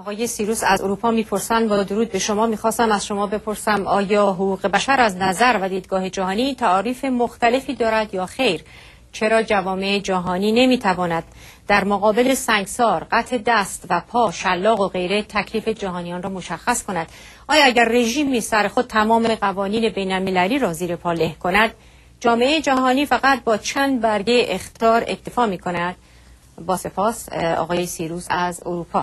آقای سیروس از اروپا میپرسن. با درود به شما، میخواستم از شما بپرسم آیا حقوق بشر از نظر و دیدگاه جهانی تعاریف مختلفی دارد یا خیر؟ چرا جوامع جهانی نمیتواند در مقابل سنگسار، قطع دست و پا، شلاق و غیره تکلیف جهانیان را مشخص کند؟ آیا اگر رژیمی سر خود تمام قوانین بین المللی را زیر پا له کند، جامعه جهانی فقط با چند برگه اخطار اکتفا می کند؟ با سپاس آقای سیروس از اروپا.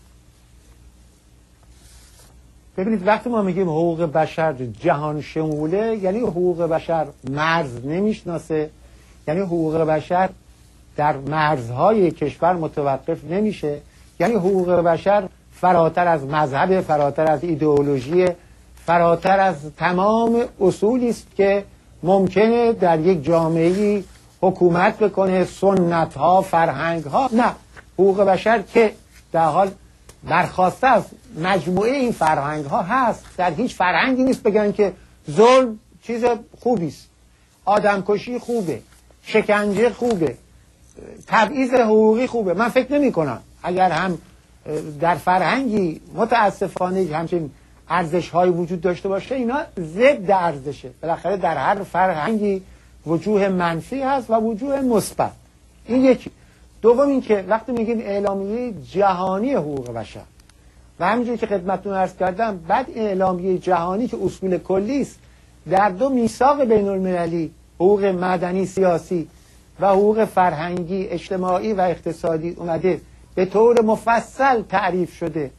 ببینید، وقتی ما میگیم حقوق بشر جهان شموله، یعنی حقوق بشر مرز نمیشناسه، یعنی حقوق بشر در مرزهای کشور متوقف نمیشه، یعنی حقوق بشر فراتر از مذهب، فراتر از ایدئولوژی، فراتر از تمام اصولی است که ممکنه در یک جامعه حکومت بکنه، سنت ها، فرهنگ ها. نه، حقوق بشر که در حال برخواسته از مجموعه این فرهنگ ها هست. در هیچ فرهنگی نیست بگن که ظلم چیز خوبی است، آدمکشی خوبه، شکنجه خوبه، تبعیض حقوقی خوبه. من فکر نمی کنم اگر هم در فرهنگی متاسفانه همچین ارزش های وجود داشته باشه، اینا ضد ارزشه. بالاخره در هر فرهنگی وجوه منفی هست و وجوه مثبت. این یکی. دوم این که وقتی میگیم اعلامیه جهانی حقوق بشر و همینجوری که خدمتتون عرض کردم، بعد اعلامیه جهانی که اصول کلی است، در دو میثاق بین المللی، حقوق مدنی سیاسی و حقوق فرهنگی اجتماعی و اقتصادی، اومده به طور مفصل تعریف شده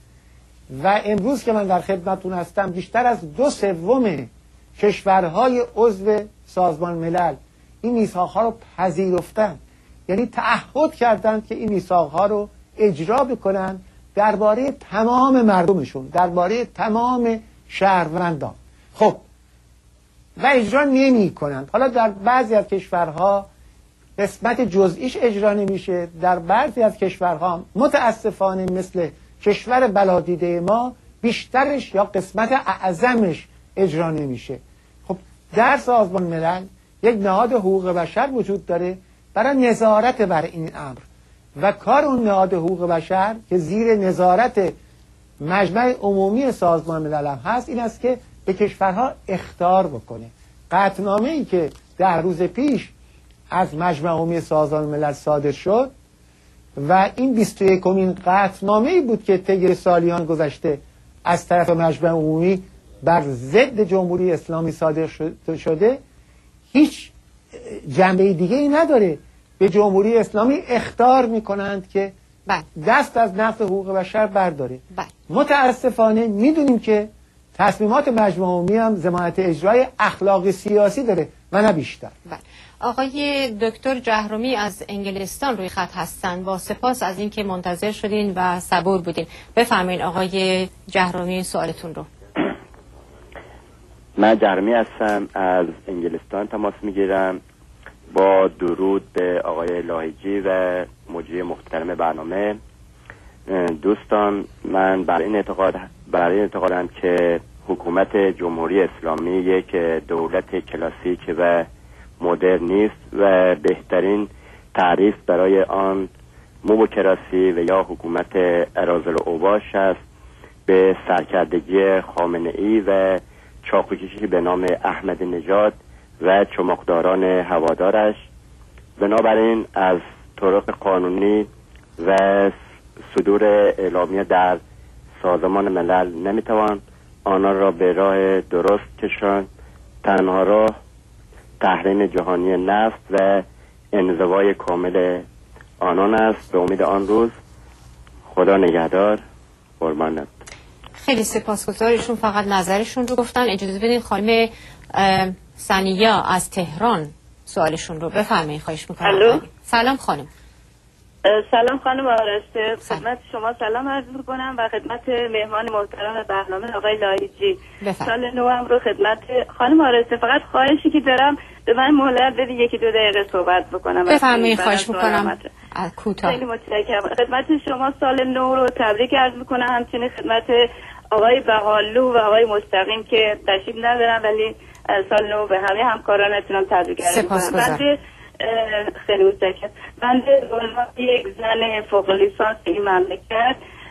و امروز که من در خدمتتون هستم، بیشتر از 2/3 کشورهای عضو سازمان ملل این میثاق‌ها رو پذیرفتن، یعنی تعهد کردند که این میثاق‌ها رو اجرا بکنن درباره تمام مردمشون، درباره تمام شهروندان. خب و اجرا نمی‌کنند. حالا در بعضی از کشورها قسمت جزئیش اجرا نمیشه، در بعضی از کشورها متاسفانه مثل کشور بلادیده ما بیشترش یا قسمت اعظمش اجرا نمیشه. خب در سازمان ملل یک نهاد حقوق بشر وجود داره برای نظارت بر این امر و کار اون نهاد حقوق بشر که زیر نظارت مجمع عمومی سازمان ملل هم هست، این است که به کشورها اخطار بکنه. قطعنامه‌ای که 10 روز پیش از مجمع عمومی سازمان ملل صادر شد و این 21مین قطعنامه‌ای بود که طی سالیان گذشته از طرف مجمع عمومی بر ضد جمهوری اسلامی صادر شده، هیچ جنبه دیگه ای نداره. به جمهوری اسلامی اخطار میکنند که دست از نقض حقوق بشر برداره. متاسفانه میدونیم که تصمیمات مجمع عمومی هم ضمانت اجرای اخلاقی سیاسی داره و نه بیشتر. آقای دکتر جهرومی از انگلستان روی خط هستن. با سپاس از اینکه منتظر شدین و صبور بودین. بفرمایید آقای جهرومی سوالتون رو. من جهرومی هستم، از انگلستان تماس میگیرم. با درود به آقای لاهیجی و مجری محترم برنامه. دوستان، من بر این اعتقادم که حکومت جمهوری اسلامی یک دولت کلاسیک و مدرن نیست و بهترین تعریف برای آن موکراسی و یا حکومت اراذل و اوباش است، به سرکردگی خامنه‌ای و چاقوکشی به نام احمدی نژاد و چماقداران هوادارش. بنابراین از طرق قانونی و صدور اعلامیه در سازمان ملل نمیتوان آنها را به راه درست کشاند. تنها راه تحریم جهانی نفت و انزوای کامل آنان است. به امید آن روز. خدا نگهدار. قربانت. خیلی سپاسگزارشون. فقط نظرشون رو گفتن. اجازه بدین خانم سنیا از تهران سوالشون رو بفرمایید. خواهش میکنم. الو. سلام خانم. سلام خانم آرسته، خدمت شما سلام عرض میکنم و خدمت مهمان محترم برنامه آقای لاهیجی. سال نوام رو خدمت خانم آرسته. فقط خواهشی که دارم، به من مهلت بدید 1-2 دقیقه صحبت بکنم. بفرمایید. خواهش میکنم. کوتاه. خیلی متشکرم. خدمت شما سال نو رو تبریک عرض میکنم. همچنین خدمت آقای بقالو و آقای مستقیم که تشریف ندارن، ولی سال نو به همه همکارانتون تبریک عرض میکنم. خیلی متشکرم. من به عنوان یک زن فوق لیسانس این مملکت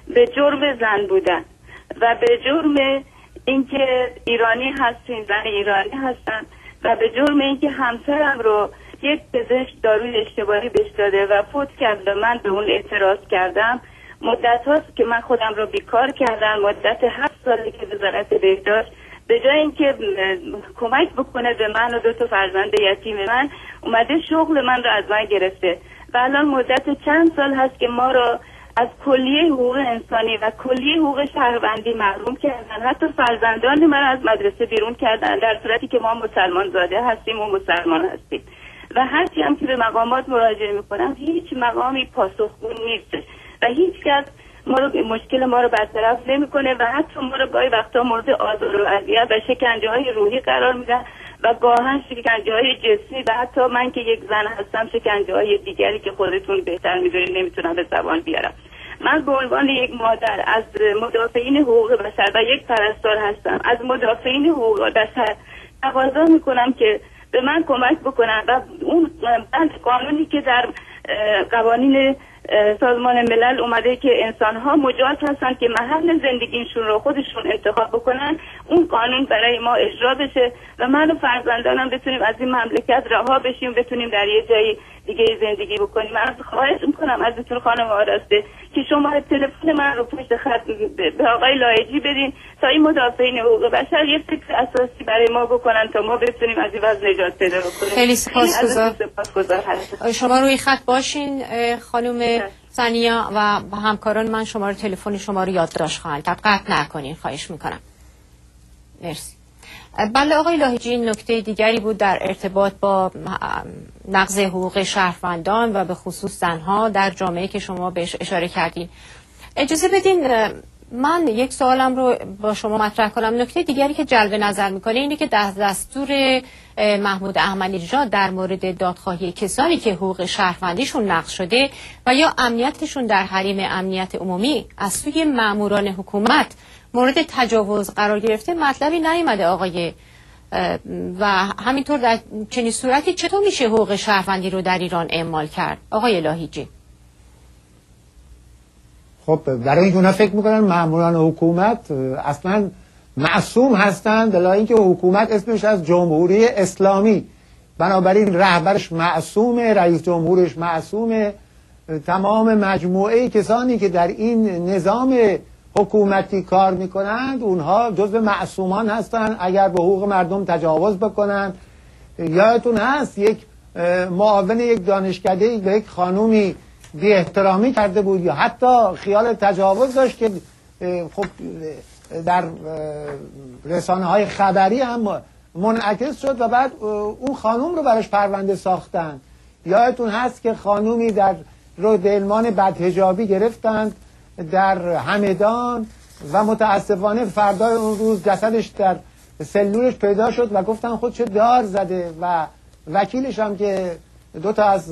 به جرم زن بودن و به جرم اینکه ایرانی هستیم، زن ایرانی هستم، و به جرم اینکه همسرم رو یک پزشک داروی اشتباهی بهش داده و فوت کرد و من به اون اعتراض کردم. مدت هاست که من خودم رو بیکار کردم، مدت 7 سالی که وزارت بهداشت به جای اینکه کمک بکنه به من و 2 فرزند یتیم من، اومده شغل من رو از من گرفته و الان مدت چند سال هست که ما رو از کلیه حقوق انسانی و کلیه حقوق شهروندی محروم کردن. حتی فرزندان من از مدرسه بیرون کردن، در صورتی که ما مسلمان زاده هستیم و مسلمان هستیم. و هرچی هم که به مقامات مراجعه میکنم هیچ مقامی پاسخگو نیست و هیچ کس مشکل ما رو برطرف نمیکنه و حتی ما رو گاهی وقتا مورد آزار و اذیت و شکنجه های روحی قرار میدن و گاهن شکنجه های جسمی و حتی من که یک زن هستم شکنجه های دیگری که خودتون بهتر میدونید نمیتونم به زبان بیارم. من به عنوان یک مادر از مدافعین حقوق بشر و یک پرستار هستم، از مدافعین حقوق بشر تقاضا میکنم که به من کمک بکنن و اون قانونی که در قوانین سازمان ملل اومده که انسان‌ها مجاز هستن که محل زندگیشون رو خودشون انتخاب بکنن، اون قانون برای ما اجرا بشه و من و فرزندانم بتونیم از این مملکت رها بشیم، بتونیم در یه جای دیگه زندگی بکنیم. من خواهش میکنم ازتون خانم آراسته که شما تلفن من رو پشت خط به آقای لایجی بدین تا این مدافعین حقوق بشر یه فکر اساسی برای ما بکنن تا ما بتونیم از این وضع نجات پیدا بکنیم. خیلی سپاسگزار. شما روی خط باشین خانم ثانیه و همکاران من شماره تلفن شما رو یادداشت خواهند کرد. قطع نکنین خواهش میکنم. مرسی. بله آقای لاهیجی، نکته دیگری بود در ارتباط با نقض حقوق شهروندان و به خصوص زنها در جامعه که شما بهش اشاره کردین. اجازه بدین من یک سوالم رو با شما مطرح کنم. نکته دیگری که جلب نظر میکنه اینه که در دستور محمود احمدی نژاد در مورد دادخواهی کسانی که حقوق شهروندیشون نقض شده و یا امنیتشون در حریم امنیت عمومی از سوی ماموران حکومت مورد تجاوز قرار گرفته مطلبی نیامده آقای و همینطور در چنین صورتی چطور میشه حقوق شهروندی رو در ایران اعمال کرد آقای لاهیجی؟ خب برای اینکه اونا فکر میکنن ماموران حکومت اصلا معصوم هستند، دلایل اینکه حکومت اسمش از جمهوری اسلامی، بنابراین رهبرش معصومه، رئیس جمهورش معصومه، تمام مجموعه کسانی که در این نظام حکومتی کار میکنند اونها جزو معصومان هستند اگر به حقوق مردم تجاوز بکنند. یادتون هست یک معاون یک دانشکده به یک خانومی بی احترامی کرده بود یا حتی خیال تجاوز داشت که خب در رسانه های خبری هم منعکس شد و بعد اون خانوم رو براش پرونده ساختن. یادتون هست که خانومی در رودلمان بدحجابی گرفتند در همدان و متاسفانه فردای اون روز جسدش در سلولش پیدا شد و گفتن خودش دار زده و وکیلش هم که 2 تا از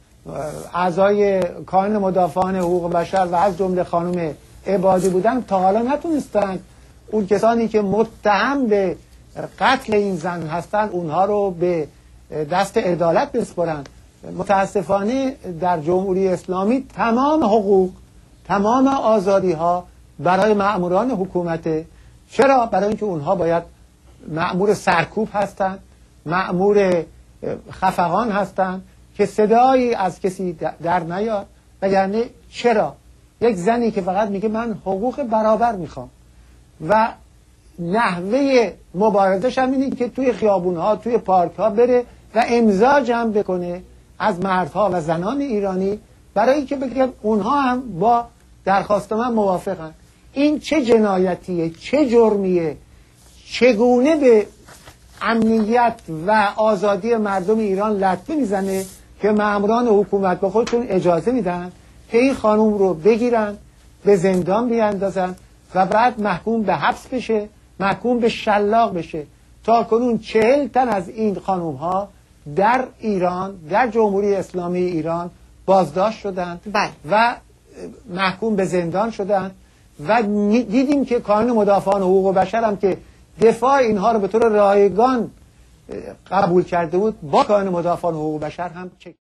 اعضای کانون مدافعان حقوق بشر و از جمله خانم عبادی بودن تا حالا نتونستند اون کسانی که متهم به قتل این زن هستند اونها رو به دست عدالت بسپارند. متاسفانه در جمهوری اسلامی تمام حقوق، تمام آزادی ها برای مأموران حکومته. چرا؟ برای اینکه اونها باید مأمور سرکوب هستند، مأمور خفقان هستند که صدایی از کسی در نیاد. وگرنه چرا یک زنی که فقط میگه من حقوق برابر میخوام و نحوه مبارزش هم اینه که توی خیابونها، توی پارکها بره و امضا جمع بکنه از مردها و زنان ایرانی برای که بگه اونها هم با درخواست من موافقن. این چه جنایتیه، چه جرمیه، چگونه به امنیت و آزادی مردم ایران لطمه میزنه که ماموران حکومت به خودشون اجازه میدن که این خانوم رو بگیرن، به زندان بیاندازن و بعد محکوم به حبس بشه، محکوم به شلاق بشه. تا کنون 40 تن از این خانوم ها در ایران، در جمهوری اسلامی ایران بازداشت شدند و محکوم به زندان شدند و دیدیم که کانون مدافعان حقوق بشر هم که دفاع اینها رو به طور رایگان قبول کرده بود با کانون مدافعان حقوق بشر هم